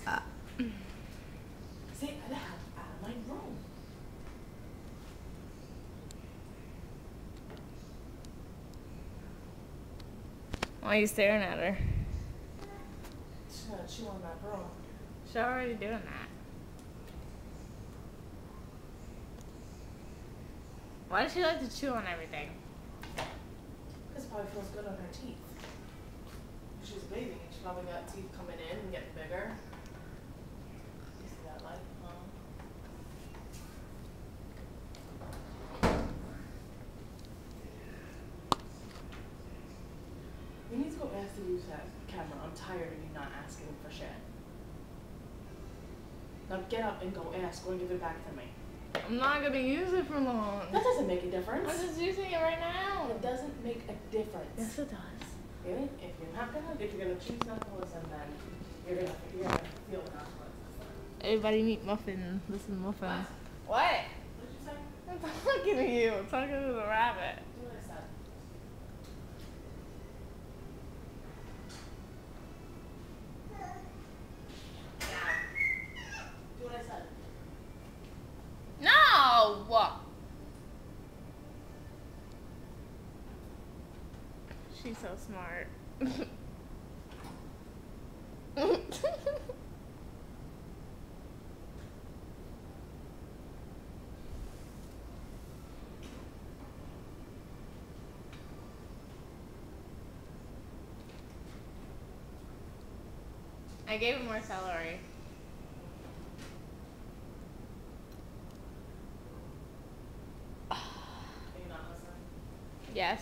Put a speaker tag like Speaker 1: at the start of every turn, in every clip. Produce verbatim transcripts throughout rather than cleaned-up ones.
Speaker 1: Say, get out of my room.
Speaker 2: Why are you staring at her?
Speaker 1: She's gonna chew on that bro.
Speaker 2: She's already doing that. Why does she like to chew on everything?
Speaker 1: Because it probably feels good on her teeth. If she's a baby, she probably got teeth coming in and getting bigger. You see that light? Huh? We need to go ask to use that camera. I'm tired of you not asking for shit. Now get up and go ask. Go and give it back to me.
Speaker 2: I'm not gonna use it for long.
Speaker 1: That doesn't make a difference.
Speaker 2: I'm just using it right now.
Speaker 1: It doesn't make a difference.
Speaker 2: Yes, it does.
Speaker 1: Really? If you're not gonna, if you're gonna choose not to listen, then you're gonna, you're gonna feel the consequences.
Speaker 2: Everybody meet Muffin. This is Muffin.
Speaker 1: What?
Speaker 2: What?
Speaker 1: What did you say?
Speaker 2: I'm talking to you. I'm talking to the rabbit.
Speaker 1: Do what I said. Do what I said.
Speaker 2: No! She's so smart. I gave him more celery.
Speaker 1: Are you not listening?
Speaker 2: Yes.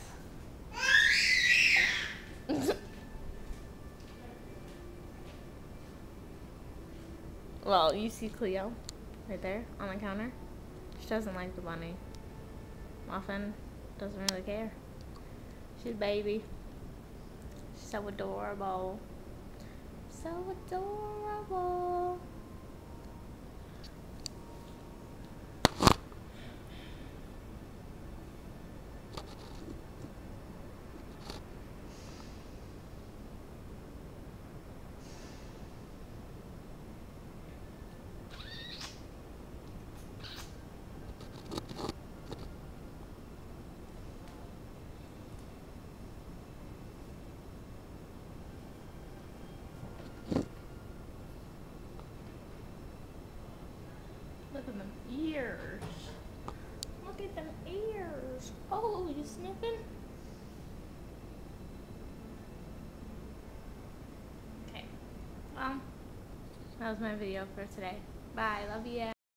Speaker 2: Well, you see Cleo right there on the counter. She doesn't like the bunny. Muffin doesn't really care. She's a baby. She's so adorable. So adorable. Look at them ears. Look at them ears. Oh, you sniffing? Okay. Well, that was my video for today. Bye. Love you.